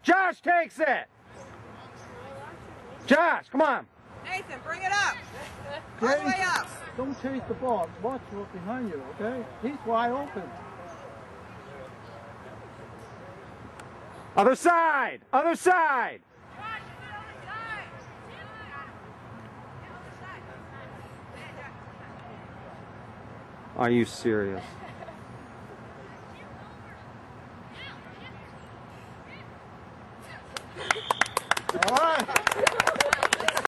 Josh takes it. Josh, come on. Nathan, bring it up. All the way up. Don't chase the ball. Watch what's behind you, okay? He's wide open. Other side. Other side. Are you serious?